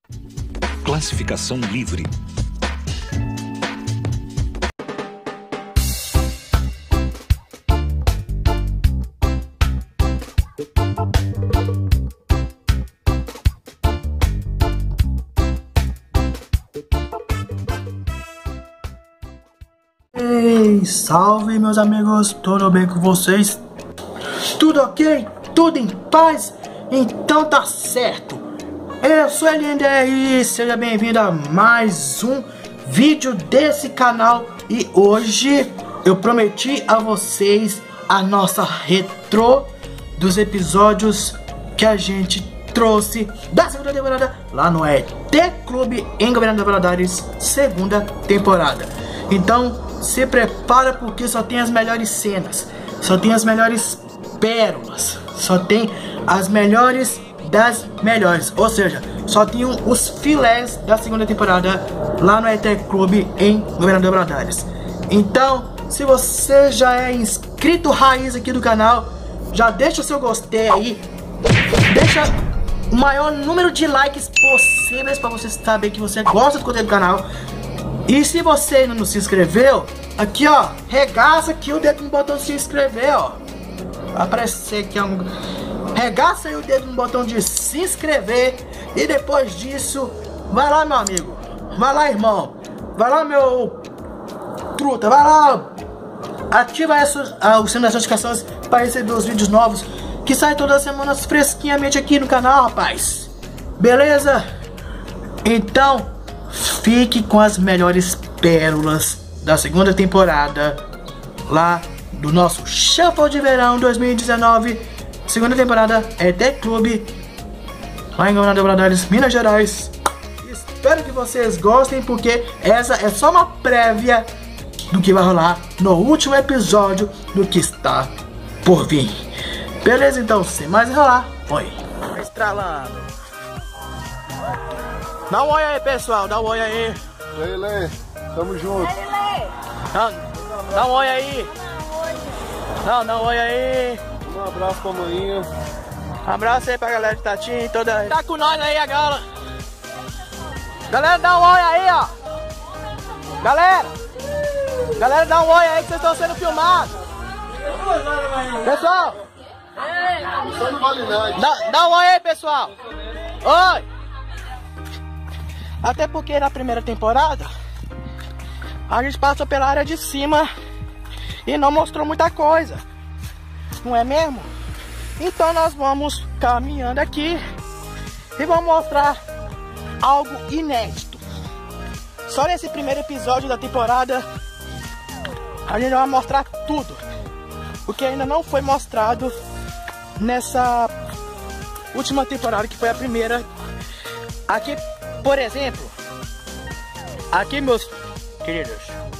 Classificação livre. Ei, salve meus amigos, tudo bem com vocês? Tudo ok? Tudo em paz? Então tá certo. Eu sou LNDR e seja bem-vindo a mais um vídeo desse canal. E hoje eu prometi a vocês a nossa retrô dos episódios que a gente trouxe da segunda temporada lá no ET Clube em Governador Valadares, segunda temporada. Então se prepara porque só tem as melhores cenas, só tem as melhores pérolas, só tem as melhores das melhores, ou seja, só tinham os filés da segunda temporada lá no ET Clube em Governador Valadares. Então, se você já é inscrito raiz aqui do canal, já deixa o seu gostei aí, deixa o maior número de likes possíveis para você saber que você gosta do conteúdo do canal. E se você ainda não se inscreveu, aqui ó, regaça aqui o dedo no botão de se inscrever, ó. Vai aparecer aqui, ó. Regaça aí o dedo no botão de se inscrever. E depois disso, vai lá meu amigo, vai lá irmão, vai lá meu truta, vai lá. Ativa o sino das notificações para receber os vídeos novos que saem todas as semanas fresquinhamente aqui no canal, rapaz. Beleza? Então fique com as melhores pérolas da segunda temporada lá do nosso Shuffle de Verão 2019, segunda temporada ET Clube lá em Governador Valadares, Minas Gerais. Espero que vocês gostem, porque essa é só uma prévia do que vai rolar no último episódio do que está por vir. Beleza? Então, sem mais enrolar, foi estralando. Dá um oi aí, pessoal, dá um oi aí. E aí, Lê, tamo junto. Dá um oi aí. Dá um oi aí. Um abraço pra manhã. Um abraço aí pra galera de Tatinho, toda. Tá com nós aí agora. Galera, dá um oi aí, ó. Galera, dá um oi aí que vocês estão sendo filmados. Pessoal, dá um oi aí, pessoal. Oi. Até porque na primeira temporada a gente passou pela área de cima e não mostrou muita coisa, não é mesmo? Então nós vamos caminhando aqui e vamos mostrar algo inédito. Só nesse primeiro episódio da temporada a gente vai mostrar tudo o que ainda não foi mostrado nessa última temporada, que foi a primeira. Aqui, por exemplo, aqui meus queridos,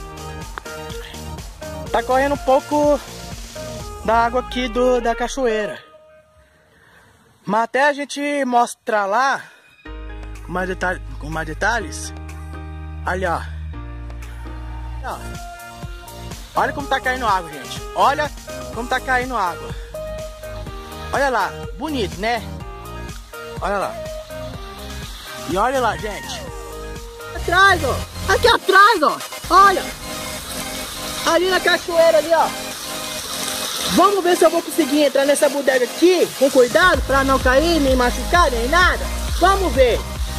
tá correndo um pouco da água aqui da cachoeira. Mas até a gente mostrar lá com mais detalhes, ali ó. Olha como tá caindo água, gente. Olha como tá caindo água. Olha lá, bonito, né? Olha lá. E olha lá, gente. Atrás, ó. Aqui atrás, ó. Olha. Ali na cachoeira, ali, ó. Vamos ver se eu vou conseguir entrar nessa bodega aqui com cuidado pra não cair, nem machucar, nem nada. Vamos ver.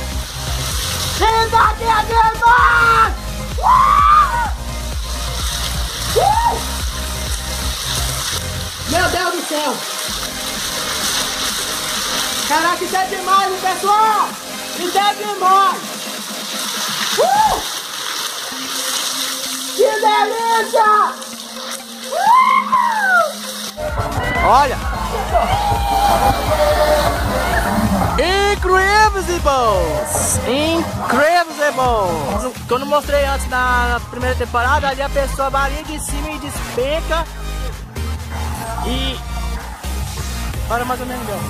Meu Deus do céu. Caraca, isso é demais, hein, pessoal. Isso é demais. Que delícia. Olha. Incredibles! Incredibles! Que eu não mostrei antes na primeira temporada, ali a pessoa vai ali de cima e despenca. E... olha mais ou menos deu.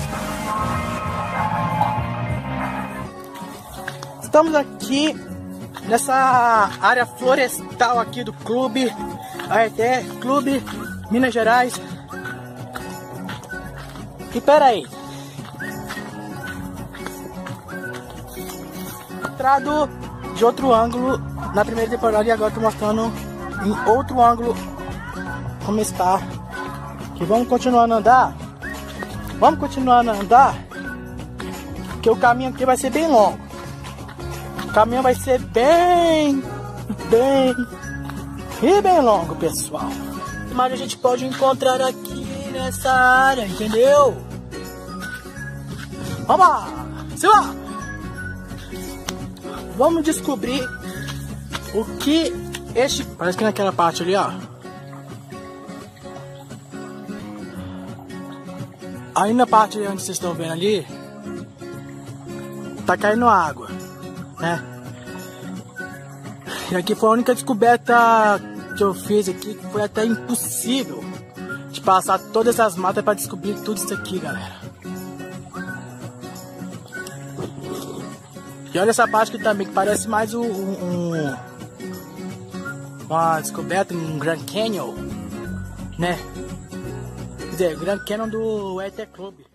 Estamos aqui nessa área florestal aqui do clube, ET Clube Minas Gerais. E pera aí, mostrado de outro ângulo na primeira temporada e agora tô mostrando em outro ângulo como está. Que vamos continuar a andar. Vamos continuar a andar. Porque o caminho aqui vai ser bem longo. O caminho vai ser bem longo, pessoal. Mas a gente pode encontrar aqui nessa área, entendeu? Vamos lá! Se lá! Vamos descobrir o que este... Parece que naquela parte ali, ó. Aí na parte onde vocês estão vendo ali, tá caindo água, né? E aqui foi a única descoberta que eu fiz aqui, que foi até impossível de passar todas essas matas para descobrir tudo isso aqui, galera. E olha essa parte aqui também, que parece mais uma descoberta, um Grand Canyon, né? Quer dizer, Grand Canyon do ET Club.